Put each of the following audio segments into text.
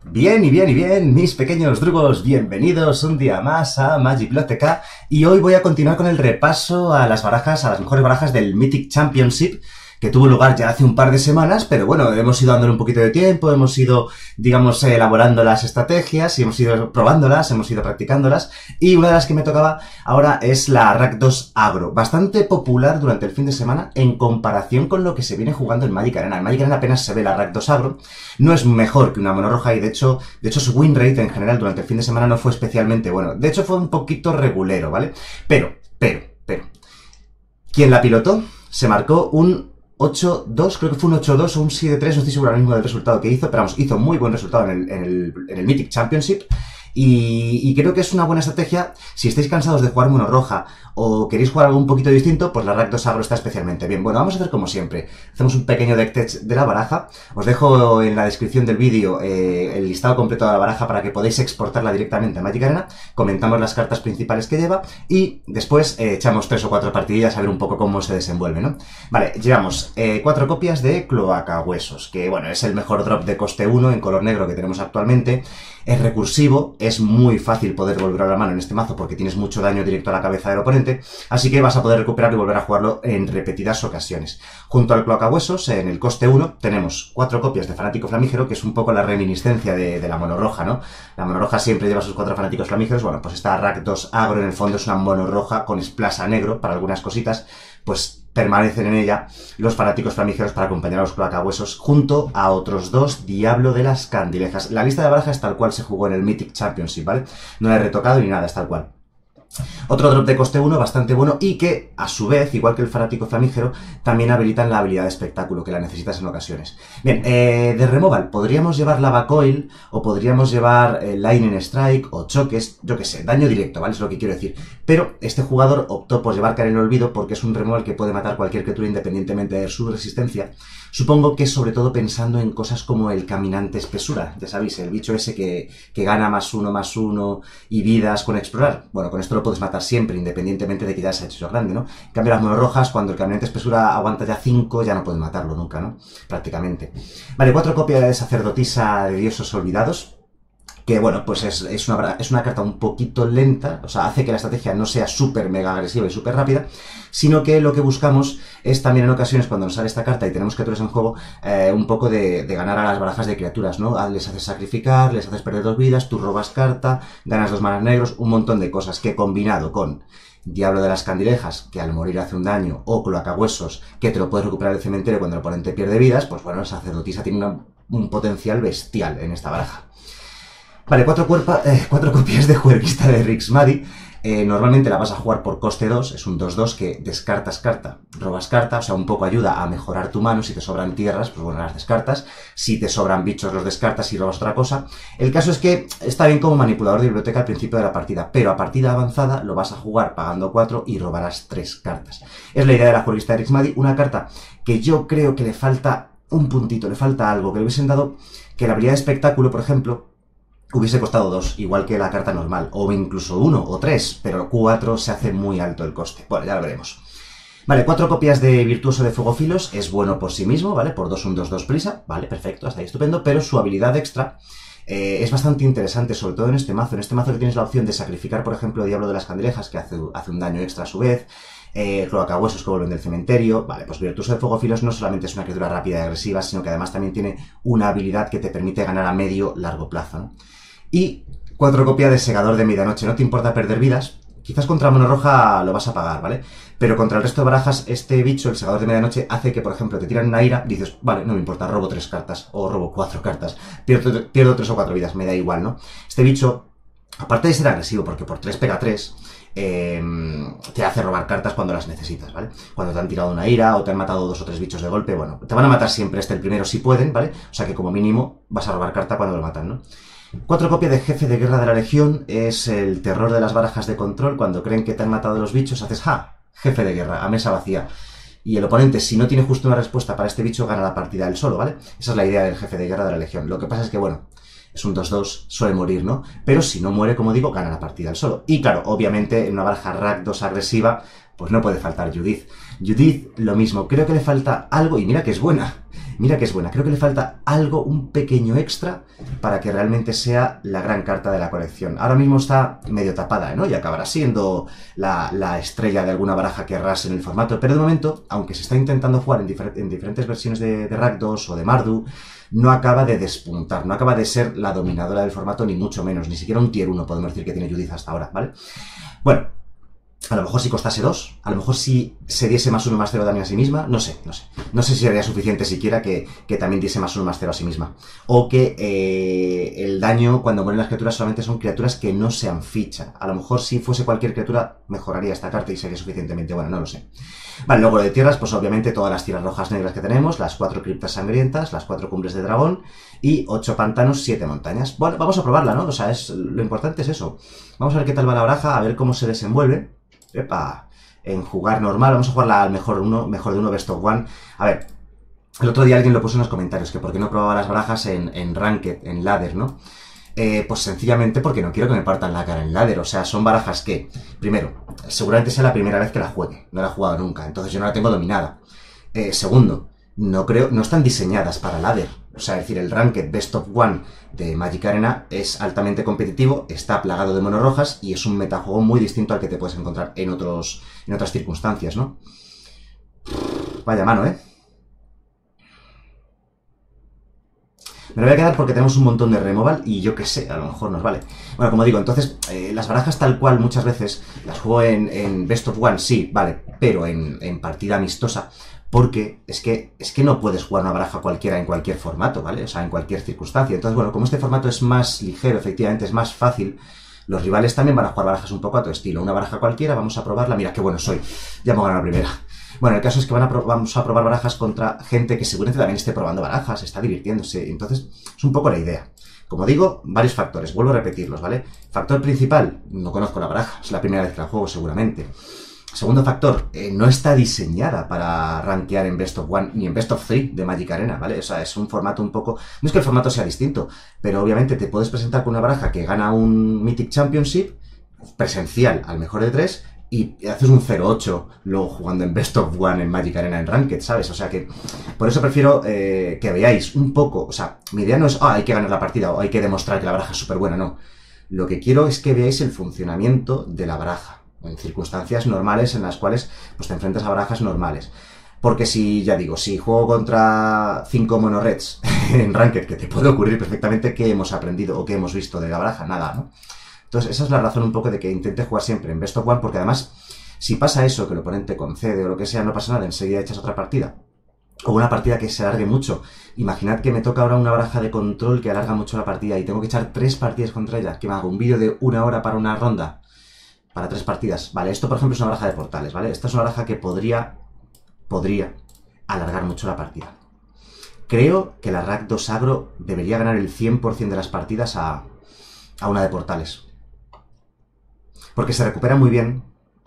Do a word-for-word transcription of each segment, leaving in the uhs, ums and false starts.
Bien y bien y bien, mis pequeños drugos, bienvenidos un día más a Magic Biblioteca y hoy voy a continuar con el repaso a las barajas, a las mejores barajas del Mythic Championship que tuvo lugar ya hace un par de semanas, pero bueno, hemos ido dándole un poquito de tiempo, hemos ido, digamos, elaborando las estrategias y hemos ido probándolas, hemos ido practicándolas y una de las que me tocaba ahora es la Rakdos Agro, bastante popular durante el fin de semana en comparación con lo que se viene jugando en Magic Arena. En Magic Arena apenas se ve la Rakdos Agro, no es mejor que una mono roja y de hecho, de hecho su win rate en general durante el fin de semana no fue especialmente bueno, de hecho fue un poquito regulero, ¿vale? Pero, pero, pero, ¿quién la pilotó? Se marcó un ocho dos, creo que fue un ocho dos o un siete tres, no estoy seguro ahora mismo del resultado que hizo, pero vamos, hizo muy buen resultado en el, en el, en el Mythic Championship y, y creo que es una buena estrategia si estáis cansados de jugar mono roja o queréis jugar algo un poquito distinto, pues la Rakdos Agro está especialmente bien. Bueno, vamos a hacer como siempre, hacemos un pequeño deck test de la baraja, os dejo en la descripción del vídeo eh, el listado completo de la baraja para que podáis exportarla directamente a Magic Arena, comentamos las cartas principales que lleva y después eh, echamos tres o cuatro partidillas a ver un poco cómo se desenvuelve, ¿no? Vale, llevamos eh, cuatro copias de Cloacahuesos, que bueno, es el mejor drop de coste uno en color negro que tenemos actualmente, es recursivo, es muy fácil poder volver a la mano en este mazo porque tienes mucho daño directo a la cabeza del oponente, así que vas a poder recuperar y volver a jugarlo en repetidas ocasiones. Junto al Cloacahuesos, en el coste uno, tenemos cuatro copias de Fanático Flamígero, que es un poco la reminiscencia de, de la mono roja, ¿no? La mono roja siempre lleva sus cuatro Fanáticos Flamígeros, bueno, pues esta Rakdos Agro en el fondo es una mono roja con splash negro para algunas cositas, pues permanecen en ella los Fanáticos Flamígeros para acompañar a los Cloacahuesos junto a otros dos Diablo de las Candilejas. La lista de baraja es tal cual se jugó en el Mythic Championship, ¿vale? No la he retocado ni nada, es tal cual. Otro drop de coste uno bastante bueno y que, a su vez, igual que el Fanático Flamígero, también habilitan la habilidad de espectáculo, que la necesitas en ocasiones. Bien, eh, de removal, podríamos llevar Lava Coil, o podríamos llevar eh, Lightning Strike, o Choques, yo que sé, daño directo, ¿vale? Es lo que quiero decir. Pero este jugador optó por llevar Caer en el Olvido porque es un removal que puede matar cualquier criatura independientemente de su resistencia. Supongo que es sobre todo pensando en cosas como el Caminante Espesura, ya sabéis, el bicho ese que, que gana más uno, más uno y vidas con explorar. Bueno, con esto lo puedes matar siempre, independientemente de que ya se ha hecho grande, ¿no? En cambio, las mono rojas, cuando el Caminante Espesura aguanta ya cinco, ya no puedes matarlo nunca, ¿no? Prácticamente. Vale, cuatro copias de Sacerdotisa de Dioses Olvidados, que bueno, pues es, es, una, es una carta un poquito lenta, o sea, hace que la estrategia no sea súper mega agresiva y súper rápida, sino que lo que buscamos es también en ocasiones cuando nos sale esta carta y tenemos criaturas en juego, eh, un poco de, de ganar a las barajas de criaturas, ¿no? Les haces sacrificar, les haces perder dos vidas, tú robas carta, ganas dos manas negros, un montón de cosas que combinado con Diablo de las Candilejas, que al morir hace un daño, o Cloacahuesos, que te lo puedes recuperar del cementerio cuando el oponente pierde vidas, pues bueno, la Sacerdotisa tiene una, un potencial bestial en esta baraja. Vale, cuatro, cuerpa, eh, cuatro copias de Juerguista de Rixmadi. Eh, normalmente la vas a jugar por coste dos, es un dos dos que descartas carta, robas carta, o sea, un poco ayuda a mejorar tu mano. Si te sobran tierras, pues bueno, las descartas. Si te sobran bichos, los descartas y robas otra cosa. El caso es que está bien como manipulador de biblioteca al principio de la partida, pero a partida avanzada lo vas a jugar pagando cuatro y robarás tres cartas. Es la idea de la Juerguista de Rixmadi, una carta que yo creo que le falta un puntito, le falta algo, que le hubiesen dado, que la habilidad de espectáculo, por ejemplo, hubiese costado dos, igual que la carta normal, o incluso uno o tres, pero cuatro se hace muy alto el coste. Bueno, ya lo veremos. Vale, cuatro copias de Virtuoso de Fuegofilos, es bueno por sí mismo, ¿vale? Por dos un dos dos prisa, vale, perfecto, hasta ahí estupendo, pero su habilidad extra eh, es bastante interesante, sobre todo en este mazo. En este mazo que tienes la opción de sacrificar, por ejemplo, Diablo de las Candilejas, que hace, hace un daño extra a su vez, Eh, Cloacahuesos que vuelven del cementerio. Vale, pues Virtuoso de Fuegofilos no solamente es una criatura rápida y agresiva, sino que además también tiene una habilidad que te permite ganar a medio largo plazo, ¿no? Y cuatro copias de Segador de Medianoche. No te importa perder vidas, quizás contra mono roja lo vas a pagar, ¿vale? Pero contra el resto de barajas, este bicho, el Segador de Medianoche, hace que, por ejemplo, te tiran una ira, dices, vale, no me importa, robo tres cartas, o robo cuatro cartas, pierdo, pierdo tres o cuatro vidas, me da igual, ¿no? Este bicho, aparte de ser agresivo, porque por tres pega tres, Eh, te hace robar cartas cuando las necesitas, ¿vale? Cuando te han tirado una ira o te han matado dos o tres bichos de golpe, bueno, te van a matar siempre este el primero si pueden, ¿vale? O sea que como mínimo vas a robar carta cuando lo matan, ¿no? Cuatro copias de Jefe de Guerra de la Legión, es el terror de las barajas de control. Cuando creen que te han matado los bichos, haces ¡ja! Jefe de Guerra, a mesa vacía. Y el oponente, si no tiene justo una respuesta para este bicho, gana la partida él solo, ¿vale? Esa es la idea del Jefe de Guerra de la Legión. Lo que pasa es que, bueno, es un dos dos, suele morir, ¿no? Pero si no muere, como digo, gana la partida él solo. Y claro, obviamente, en una baraja Rakdos agresiva, pues no puede faltar Judith. Judith, lo mismo, creo que le falta algo, y mira que es buena. Mira que es buena, creo que le falta algo, un pequeño extra para que realmente sea la gran carta de la colección. Ahora mismo está medio tapada, ¿no? Y acabará siendo la, la estrella de alguna baraja que arrase en el formato, pero de momento, aunque se está intentando jugar en, difer en diferentes versiones de, de Rakdos o de Mardu, no acaba de despuntar, no acaba de ser la dominadora del formato, ni mucho menos, ni siquiera un tier uno podemos decir que tiene Judith hasta ahora, ¿vale? Bueno, a lo mejor si costase dos, a lo mejor si se diese más uno más cero también a sí misma, no sé, no sé. No sé si sería suficiente siquiera que, que también diese más uno más cero a sí misma. O que eh, el daño cuando mueren las criaturas solamente son criaturas que no sean ficha. A lo mejor si fuese cualquier criatura mejoraría esta carta y sería suficientemente buena, no lo sé. Vale, luego lo de tierras, pues obviamente todas las tierras rojas negras que tenemos, las cuatro criptas sangrientas, las cuatro cumbres de dragón y ocho pantanos, siete montañas. Bueno, vamos a probarla, ¿no? O sea, es, lo importante es eso. Vamos a ver qué tal va la baraja, a ver cómo se desenvuelve. Epa, en jugar normal, vamos a jugarla al mejor, uno, mejor de uno, best of one. A ver, el otro día alguien lo puso en los comentarios, que por qué no probaba las barajas en, en Ranked, en Ladder, ¿no? Eh, pues sencillamente porque no quiero que me partan la cara en Ladder. O sea, son barajas que, primero, seguramente sea la primera vez que la juegue. No la he jugado nunca, entonces yo no la tengo dominada. Eh, segundo, no creo, no están diseñadas para Ladder. O sea, es decir, el Ranked Best of One de Magic Arena es altamente competitivo, está plagado de monos rojas y es un metajuego muy distinto al que te puedes encontrar en, otros, en otras circunstancias, ¿no? Vaya mano, ¿eh? Me lo voy a quedar porque tenemos un montón de removal y yo qué sé, a lo mejor nos vale. Bueno, como digo, entonces, eh, las barajas tal cual muchas veces las juego en, en Best of One, sí, vale, pero en, en partida amistosa. Porque es que, es que no puedes jugar una baraja cualquiera en cualquier formato, ¿vale? O sea, en cualquier circunstancia. Entonces, bueno, como este formato es más ligero, efectivamente, es más fácil, los rivales también van a jugar barajas un poco a tu estilo. Una baraja cualquiera, vamos a probarla. Mira, qué bueno soy. Ya hemos ganado la primera. Bueno, el caso es que van a vamos a probar barajas contra gente que seguramente también esté probando barajas, está divirtiéndose. Entonces, es un poco la idea. Como digo, varios factores. Vuelvo a repetirlos, ¿vale? Factor principal, no conozco la baraja. Es la primera vez que la juego, seguramente. Segundo factor, eh, no está diseñada para rankear en Best of One ni en Best of Three de Magic Arena, ¿vale? O sea, es un formato un poco... No es que el formato sea distinto, pero obviamente te puedes presentar con una baraja que gana un Mythic Championship presencial al mejor de tres y haces un cero ocho luego jugando en Best of One en Magic Arena en Ranked, ¿sabes? O sea que por eso prefiero eh, que veáis un poco... O sea, mi idea no es, ah, hay que ganar la partida o hay que demostrar que la baraja es súper buena, no. Lo que quiero es que veáis el funcionamiento de la baraja en circunstancias normales en las cuales pues te enfrentas a barajas normales. Porque si, ya digo, si juego contra cinco monoreds en Ranked, que te puede ocurrir perfectamente, ¿qué hemos aprendido o qué hemos visto de la baraja? Nada, ¿no? Entonces esa es la razón un poco de que intente jugar siempre en Best of One, porque además, si pasa eso, que el oponente concede o lo que sea, no pasa nada, enseguida echas otra partida. O una partida que se alargue mucho. Imaginad que me toca ahora una baraja de control que alarga mucho la partida y tengo que echar tres partidas contra ella, que me hago un vídeo de una hora para una ronda. Para tres partidas. Vale, esto por ejemplo es una baraja de portales, ¿vale? Esta es una baraja que podría, podría alargar mucho la partida. Creo que la Rakdos Agro debería ganar el cien por cien de las partidas a, a una de portales. Porque se recupera muy bien.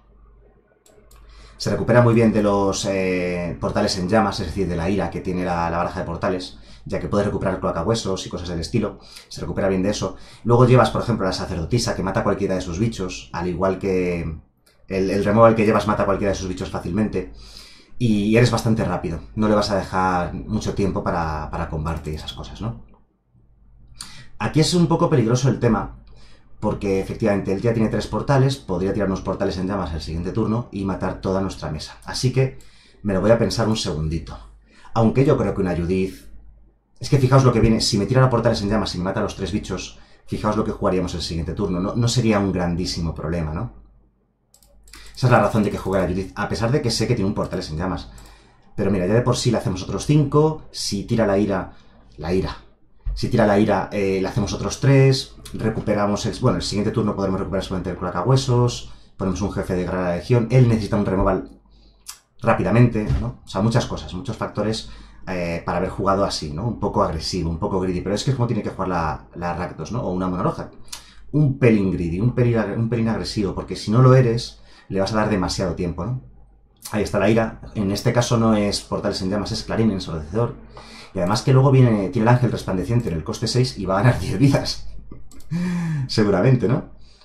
Se recupera muy bien de los eh, portales en llamas, es decir, de la ira que tiene la, la baraja de portales, ya que puede recuperar cloacahuesos y cosas del estilo. Se recupera bien de eso. Luego llevas, por ejemplo, la sacerdotisa, que mata a cualquiera de sus bichos, al igual que el, el removal que llevas mata a cualquiera de sus bichos fácilmente. Y eres bastante rápido. No le vas a dejar mucho tiempo para, para combate y esas cosas, ¿no? Aquí es un poco peligroso el tema, porque efectivamente él ya tiene tres portales, podría tirar unos portales en llamas el siguiente turno y matar toda nuestra mesa. Así que me lo voy a pensar un segundito. Aunque yo creo que una Judith... Es que fijaos lo que viene, si me tira a portales en llamas y me mata a los tres bichos, fijaos lo que jugaríamos el siguiente turno. No, no sería un grandísimo problema, ¿no? Esa es la razón de que juegue a Judith, a pesar de que sé que tiene un portales en llamas. Pero mira, ya de por sí le hacemos otros cinco, si tira la ira... La ira... Si tira la ira, eh, le hacemos otros tres, recuperamos el... Bueno, el siguiente turno podremos recuperar solamente el cloacahuesos, ponemos un jefe de Gran Legión, él necesita un removal rápidamente, ¿no? O sea, muchas cosas, muchos factores eh, para haber jugado así, ¿no? Un poco agresivo, un poco greedy, pero es que es como tiene que jugar la, la Rakdos, ¿no? O una monoroja. Un pelín greedy, un pelín, un pelín agresivo, porque si no lo eres, le vas a dar demasiado tiempo, ¿no? Ahí está la ira. En este caso no es portales en llamas, es clarín ensordecedor. Y además que luego viene, tiene el ángel resplandeciente en el coste seis y va a ganar diez vidas. Seguramente, ¿no?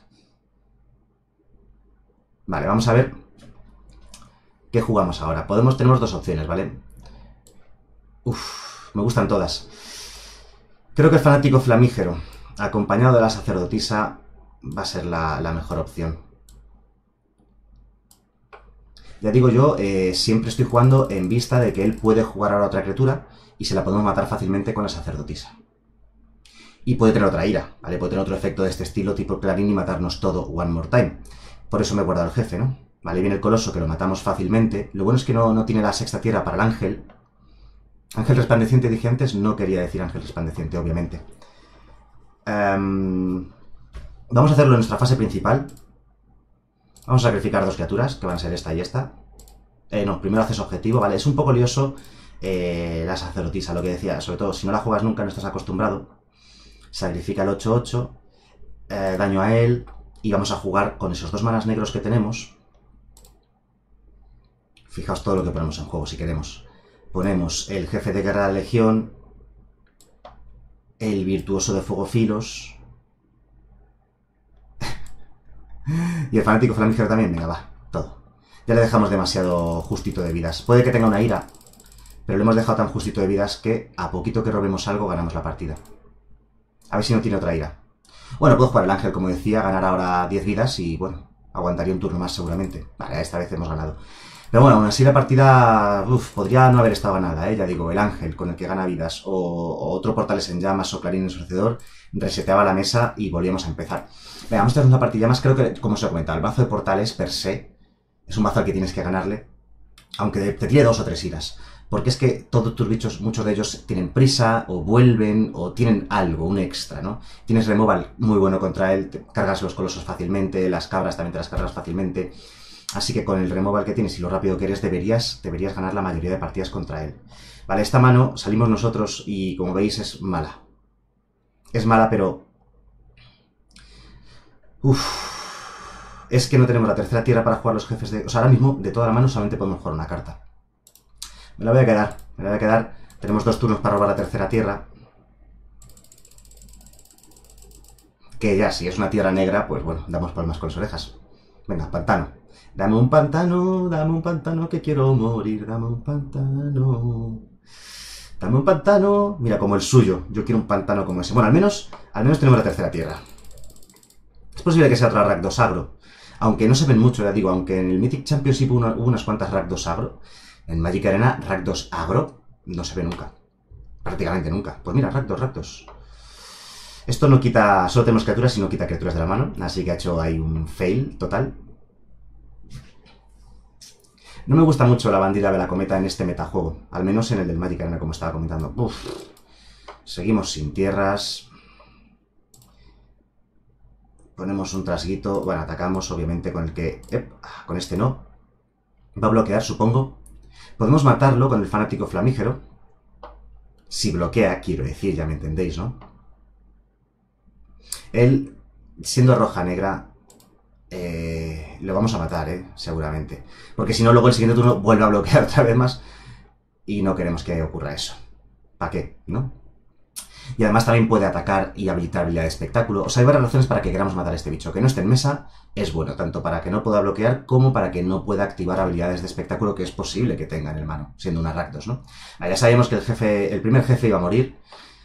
Vale, vamos a ver qué jugamos ahora. Podemos, tenemos dos opciones, ¿vale? Uf. me gustan todas. Creo que el fanático flamígero, acompañado de la sacerdotisa, va a ser la, la mejor opción. Ya digo yo, eh, siempre estoy jugando en vista de que él puede jugar ahora a otra criatura y se la podemos matar fácilmente con la sacerdotisa. Y puede tener otra ira, ¿vale? Puede tener otro efecto de este estilo, tipo Clarín, y matarnos todo one more time. Por eso me he guardado el jefe, ¿no? Vale, viene el coloso, que lo matamos fácilmente. Lo bueno es que no, no tiene la sexta tierra para el ángel. Ángel resplandeciente dije antes, no quería decir ángel resplandeciente, obviamente. Um, vamos a hacerlo en nuestra fase principal. Vamos a sacrificar dos criaturas, que van a ser esta y esta. Eh, no, primero haces objetivo, ¿vale? Es un poco lioso eh, la sacerdotisa, lo que decía. Sobre todo, si no la juegas nunca, no estás acostumbrado. Sacrifica el ocho ocho, eh, daño a él, y vamos a jugar con esos dos manas negros que tenemos. Fijaos todo lo que ponemos en juego si queremos. Ponemos el jefe de guerra de la legión, el virtuoso de fuego filos, y el fanático flamígero también. Venga, va, todo. Ya le dejamos demasiado justito de vidas. Puede que tenga una ira, pero le hemos dejado tan justito de vidas que a poquito que robemos algo ganamos la partida. A ver si no tiene otra ira. Bueno, puedo jugar el ángel, como decía, ganar ahora diez vidas y, bueno, aguantaría un turno más seguramente. Vale, esta vez hemos ganado. Pero bueno, aún así la partida uf, podría no haber estado ganada, ¿eh? Ya digo, el ángel con el que gana vidas o, o otro Portales en Llamas o Clarín Ensordecedor reseteaba la mesa y volvíamos a empezar. Venga, vamos a hacer una partida más. Creo que, como os he comentado, el mazo de Portales per se es un mazo al que tienes que ganarle, aunque te tire dos o tres iras. Porque es que todos tus bichos, muchos de ellos tienen prisa, o vuelven, o tienen algo, un extra, ¿no? Tienes removal muy bueno contra él, te cargas los colosos fácilmente, las cabras también te las cargas fácilmente. Así que con el removal que tienes y lo rápido que eres, deberías, deberías ganar la mayoría de partidas contra él. Vale, esta mano salimos nosotros y, como veis, es mala. Es mala, pero... Uff... Es que no tenemos la tercera tierra para jugar los jefes de... O sea, ahora mismo, de toda la mano, solamente podemos jugar una carta. Me la voy a quedar, me la voy a quedar. Tenemos dos turnos para robar la tercera tierra. Que ya, si es una tierra negra, pues bueno, damos palmas con las orejas. Venga, pantano. Dame un pantano, dame un pantano que quiero morir. Dame un pantano. Dame un pantano. Mira, como el suyo. Yo quiero un pantano como ese. Bueno, al menos, al menos tenemos la tercera tierra. Es posible que sea otra Rakdos agro. Aunque no se ven mucho, ya digo, aunque en el Mythic Championship hubo, una, hubo unas cuantas Rakdos agro. En Magic Arena, Rakdos agro no se ve nunca. Prácticamente nunca. Pues mira, Rakdos, Rakdos. Esto no quita... Solo tenemos criaturas y no quita criaturas de la mano. Así que ha hecho ahí un fail total. No me gusta mucho la bandida de la cometa en este metajuego. Al menos en el del Magic Arena, como estaba comentando. Uf. Seguimos sin tierras. Ponemos un trasguito. Bueno, atacamos obviamente con el que... Ep, con este no. Va a bloquear, supongo. Podemos matarlo con el fanático flamígero. Si bloquea, quiero decir, ya me entendéis, ¿no? Él, siendo roja-negra, eh, lo vamos a matar, ¿eh? Seguramente. Porque si no, luego el siguiente turno vuelve a bloquear otra vez más. Y no queremos que ocurra eso. ¿Para qué? ¿No? Y además también puede atacar y habilitar habilidad de espectáculo. O sea, hay varias razones para que queramos matar a este bicho. Que no esté en mesa es bueno, tanto para que no pueda bloquear como para que no pueda activar habilidades de espectáculo que es posible que tenga en el mano, siendo una Rakdos, ¿no? Ah, ya sabíamos que el jefe, el primer jefe iba a morir.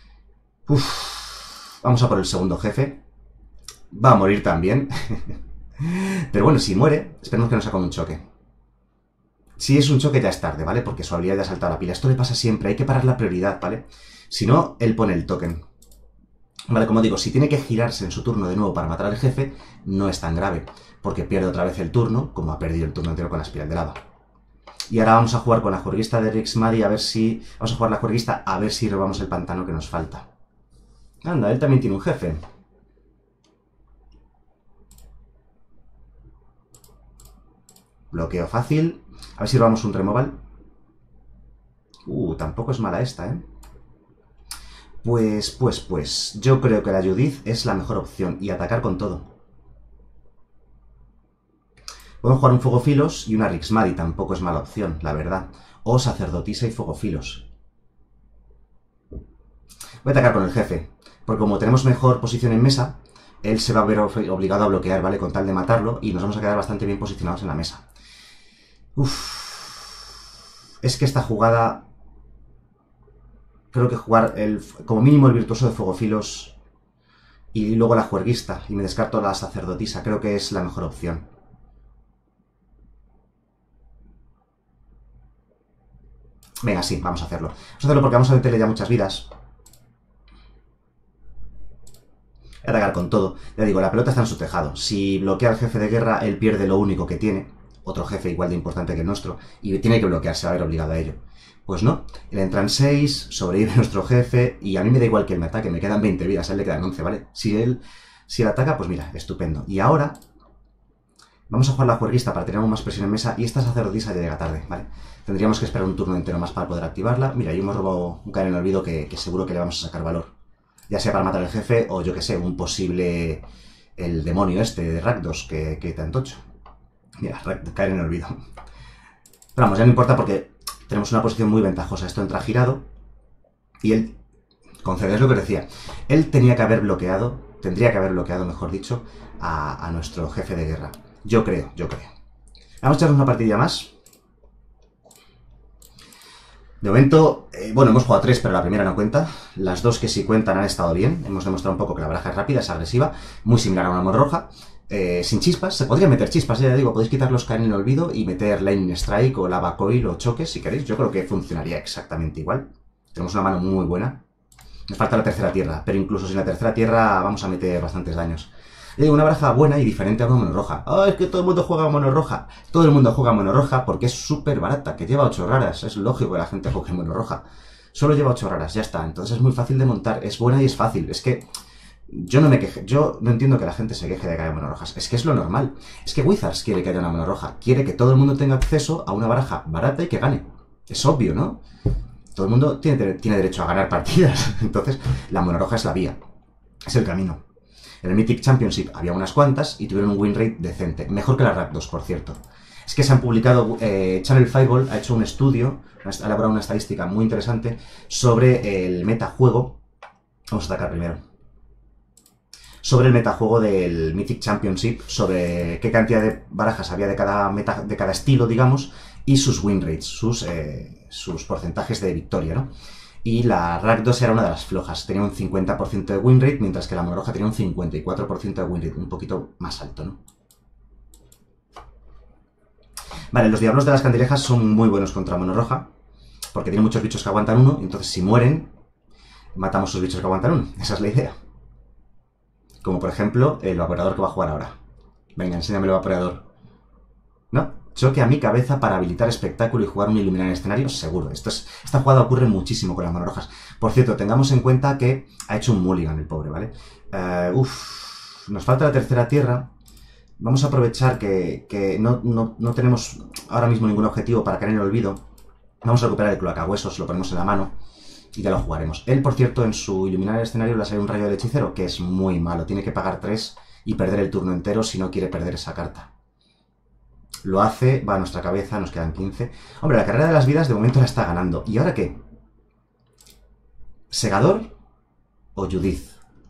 Uf, vamos a por el segundo jefe. Va a morir también. Pero bueno, si muere, esperemos que no sea con un choque. Si es un choque ya es tarde, ¿vale? Porque su habilidad ya ha saltado la pila. Esto le pasa siempre, hay que parar la prioridad, ¿vale? Si no, él pone el token. Vale, como digo, si tiene que girarse en su turno de nuevo para matar al jefe, no es tan grave, porque pierde otra vez el turno, como ha perdido el turno entero con la espiral de lava. Y ahora vamos a jugar con la juerguista de Rixmadi a ver si... Vamos a jugar la juerguista a ver si robamos el pantano que nos falta. Anda, él también tiene un jefe. Bloqueo fácil. A ver si robamos un removal. Uh, tampoco es mala esta, ¿eh? Pues, pues, pues, yo creo que la Judith es la mejor opción y atacar con todo. Podemos jugar un Fuegofilos y una Rixmadi, tampoco es mala opción, la verdad. O Sacerdotisa y Fuegofilos. Voy a atacar con el jefe, porque como tenemos mejor posición en mesa, él se va a ver obligado a bloquear, ¿vale? Con tal de matarlo y nos vamos a quedar bastante bien posicionados en la mesa. Uff. Es que esta jugada... creo que jugar el, como mínimo el virtuoso de fuegofilos y luego la juerguista, y me descarto la sacerdotisa, creo que es la mejor opción. Venga, sí, vamos a hacerlo. Vamos a hacerlo porque vamos a meterle ya muchas vidas. Voy a atacar con todo. Ya digo, la pelota está en su tejado. Si bloquea al jefe de guerra, él pierde lo único que tiene. Otro jefe igual de importante que el nuestro. Y tiene que bloquearse, va a ver obligado a ello. Pues no. Le entran seis, sobrevive nuestro jefe. Y a mí me da igual que él me ataque. Me quedan veinte vidas, a él le quedan once, ¿vale? Si él, si él ataca, pues mira, estupendo. Y ahora vamos a jugar la juerguista para tener más presión en mesa. Y esta sacerdotisa ya llega tarde, ¿vale? Tendríamos que esperar un turno entero más para poder activarla. Mira, yo hemos robado un caer en el olvido que, que seguro que le vamos a sacar valor. Ya sea para matar al jefe o, yo que sé, un posible... el demonio este de Rakdos que, que te antocho. Mira, caer en el olvido. Pero vamos, ya no importa porque tenemos una posición muy ventajosa. Esto entra girado y él... concede, es lo que os decía. Él tenía que haber bloqueado, tendría que haber bloqueado, mejor dicho, a, a nuestro jefe de guerra. Yo creo, yo creo. Vamos a echarnos una partida más. De momento, eh, bueno, hemos jugado tres, pero la primera no cuenta. Las dos que sí cuentan han estado bien. Hemos demostrado un poco que la baraja es rápida, es agresiva, muy similar a una mano roja. Eh, sin chispas, se podrían meter chispas, ya digo, podéis quitar los caen en el olvido y meter Lightning Strike o Lava Coil o choques si queréis. Yo creo que funcionaría exactamente igual. Tenemos una mano muy buena. Nos falta la tercera tierra, pero incluso sin la tercera tierra vamos a meter bastantes daños. Ya digo, una baraja buena y diferente a una mono roja. Ah, oh, es que todo el mundo juega mono roja. Todo el mundo juega mono roja porque es súper barata, que lleva ocho raras. Es lógico que la gente juegue mono roja. Solo lleva ocho raras, ya está. Entonces es muy fácil de montar, es buena y es fácil. Es que yo no me queje, yo no entiendo que la gente se queje de que haya mono rojas. Es que es lo normal. Es que Wizards quiere que haya una mono roja. Quiere que todo el mundo tenga acceso a una baraja barata y que gane. Es obvio, ¿no? Todo el mundo tiene, tiene derecho a ganar partidas. Entonces la mono roja es la vía. Es el camino. En el Mythic Championship había unas cuantas y tuvieron un win rate decente. Mejor que la Rakdos, por cierto. Es que se han publicado... Eh, Channel Fireball ha hecho un estudio, ha elaborado una estadística muy interesante sobre el metajuego. Vamos a atacar primero. Sobre el metajuego del Mythic Championship, sobre qué cantidad de barajas había de cada, meta, de cada estilo, digamos, y sus win rates, sus, eh, sus porcentajes de victoria, ¿no? Y la Rakdos era una de las flojas, tenía un cincuenta por ciento de win rate, mientras que la mono roja tenía un cincuenta y cuatro por ciento de win rate, un poquito más alto, ¿no? Vale, los diablos de las candilejas son muy buenos contra mono roja, porque tienen muchos bichos que aguantan uno, y entonces si mueren, matamos a esos bichos que aguantan uno, esa es la idea. Como por ejemplo, el evaporador que va a jugar ahora. Venga, enséñame el evaporador. ¿No? Choque a mi cabeza para habilitar espectáculo y jugar un iluminar en escenario, seguro. Esto es, esta jugada ocurre muchísimo con las manos rojas. Por cierto, tengamos en cuenta que ha hecho un mulligan el pobre, ¿vale? Uh, uf, nos falta la tercera tierra. Vamos a aprovechar que, que no, no, no tenemos ahora mismo ningún objetivo para caer en el olvido. Vamos a recuperar el cloacahuesos, lo ponemos en la mano y ya lo jugaremos. Él, por cierto, en su iluminar el escenario le ha salido un rayo del hechicero, que es muy malo. Tiene que pagar tres y perder el turno entero si no quiere perder esa carta. Lo hace, va a nuestra cabeza, nos quedan quince. Hombre, la carrera de las vidas de momento la está ganando. ¿Y ahora qué? ¿Segador o Judith?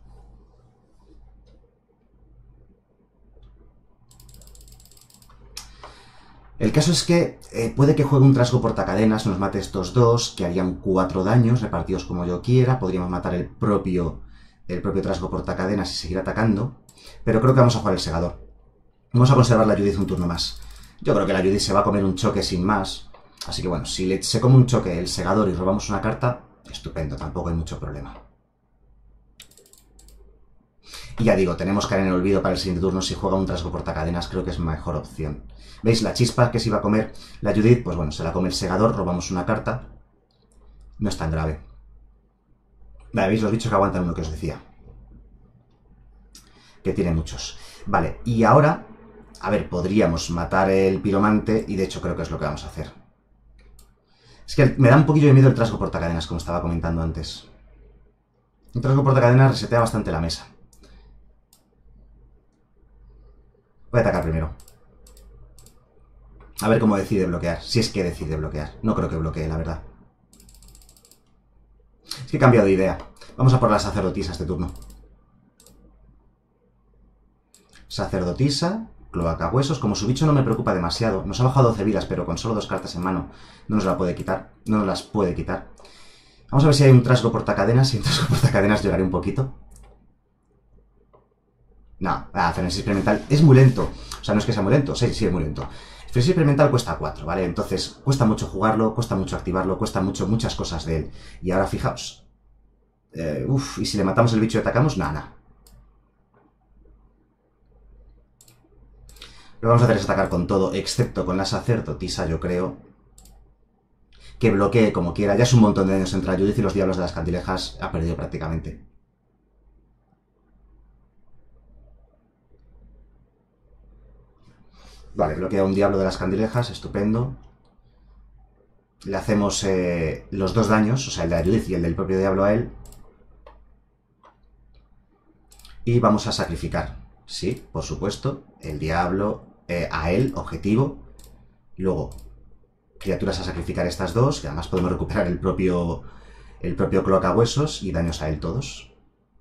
El caso es que eh, puede que juegue un trasgo portacadenas, nos mate estos dos, que harían cuatro daños repartidos como yo quiera. Podríamos matar el propio, el propio trasgo portacadenas y seguir atacando. Pero creo que vamos a jugar el segador. Vamos a conservar la Judith un turno más. Yo creo que la Judith se va a comer un choque sin más. Así que bueno, si le, se come un choque el segador y robamos una carta, estupendo, tampoco hay mucho problema. Y ya digo, tenemos que caer en el olvido para el siguiente turno. Si juega un trasgo portacadenas, creo que es mejor opción. ¿Veis? La chispa que se iba a comer la Judith, pues bueno, se la come el segador, robamos una carta. No es tan grave. Vale, ¿veis los bichos que aguantan uno que os decía? Que tiene muchos. Vale, y ahora... A ver, podríamos matar el piromante y de hecho creo que es lo que vamos a hacer. Es que me da un poquillo de miedo el trasgo portacadenas, como estaba comentando antes. El trasgo portacadenas resetea bastante la mesa. Voy a atacar primero. A ver cómo decide bloquear, si es que decide bloquear. No creo que bloquee, la verdad. Es que he cambiado de idea. Vamos a por la sacerdotisa este turno. Sacerdotisa... Cloacahuesos, como su bicho no me preocupa demasiado. Nos ha bajado doce vidas, pero con solo dos cartas en mano no nos la puede quitar. No nos las puede quitar. Vamos a ver si hay un trasgo portacadenas. Si hay un trasgo portacadenas lloraré un poquito. No, ah, frenesí experimental es muy lento. O sea, no es que sea muy lento, sí, sí es muy lento. El frenesí experimental cuesta cuatro, ¿vale? Entonces, cuesta mucho jugarlo, cuesta mucho activarlo, cuesta mucho muchas cosas de él. Y ahora fijaos. Eh, uf, y si le matamos el bicho y atacamos, nada, nada. Lo que vamos a hacer es atacar con todo, excepto con la sacerdotisa, yo creo. Que bloquee como quiera. Ya es un montón de daños entre la Judith y los diablos de las candilejas. Ha perdido prácticamente. Vale, bloquea un diablo de las candilejas, estupendo. Le hacemos eh, los dos daños, o sea, el de la Judith y el del propio diablo a él. Y vamos a sacrificar, sí, por supuesto, el diablo eh, a él, objetivo. Luego, criaturas a sacrificar estas dos, que además podemos recuperar el propio, el propio cloacahuesos y daños a él todos.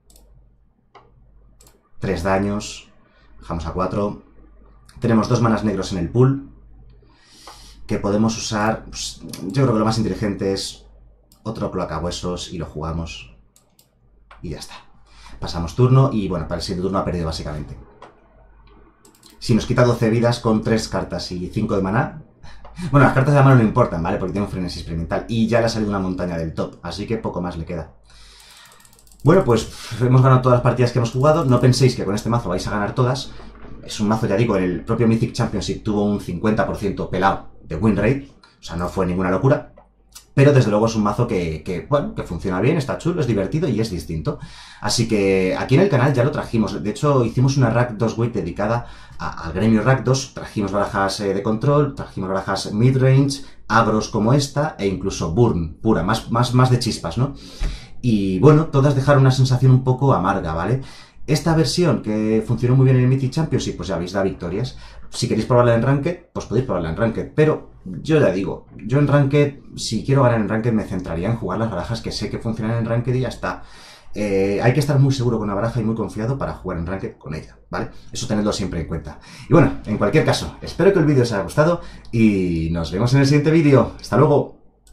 Tres daños, bajamos a cuatro. Tenemos dos manas negros en el pool, que podemos usar, pues, yo creo que lo más inteligente es otro cloacahuesos y lo jugamos. Y ya está. Pasamos turno y, bueno, para el siguiente turno ha perdido básicamente. Si nos quita doce vidas con tres cartas y cinco de maná... Bueno, las cartas de la mano no importan, ¿vale? Porque tiene un frenesí experimental. Y ya le ha salido una montaña del top, así que poco más le queda. Bueno, pues hemos ganado todas las partidas que hemos jugado. No penséis que con este mazo vais a ganar todas. Es un mazo, ya digo, en el propio Mythic Championship tuvo un cincuenta por ciento pelado de win rate. O sea, no fue ninguna locura. Pero desde luego es un mazo que, que, bueno, que funciona bien, está chulo, es divertido y es distinto. Así que aquí en el canal ya lo trajimos. De hecho, hicimos una Rack dos Weight dedicada al gremio Rack dos. Trajimos barajas eh, de control, trajimos barajas midrange, agros como esta e incluso burn pura, más, más, más de chispas, ¿no? Y bueno, todas dejaron una sensación un poco amarga, ¿vale? Esta versión que funcionó muy bien en el Mythic Championship, pues ya veis, da victorias. Si queréis probarla en Ranked, pues podéis probarla en Ranked. Pero yo ya digo, yo en Ranked, si quiero ganar en Ranked, me centraría en jugar las barajas que sé que funcionan en Ranked y ya está. Eh, hay que estar muy seguro con la baraja y muy confiado para jugar en Ranked con ella, ¿vale? Eso tenedlo siempre en cuenta. Y bueno, en cualquier caso, espero que el vídeo os haya gustado y nos vemos en el siguiente vídeo. ¡Hasta luego!